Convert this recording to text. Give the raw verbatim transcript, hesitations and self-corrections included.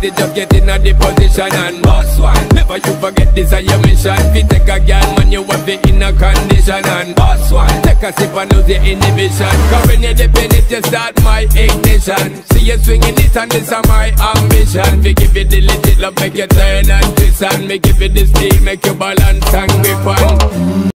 party, just get in a the position and boss one. Never you forget this is your mission. If you take a girl, man, you have it in a condition and boss one. Take a sip and lose your inhibition. Cause when you dip in it, you start my ignition. See you swinging it and this is my ambition. We give you the legit love, make you turn and twist, and me give you the speed, make you balance and grip on.